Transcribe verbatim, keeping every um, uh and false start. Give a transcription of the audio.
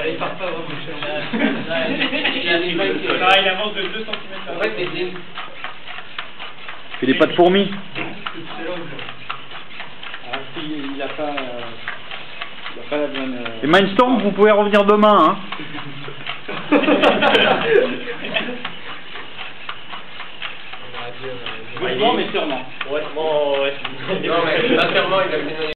il part pas vraiment cher. Il avance de deux centimètres. En fait, mais c'est... Fais des pas de fourmis. Alors, s'il n'a pas... Il n'a pas la bonne... Et Mindstorm, vous pouvez revenir demain, hein. Doucement, mais sûrement. Ouais, bon, ouais. Non, mais sincèrement, il a fait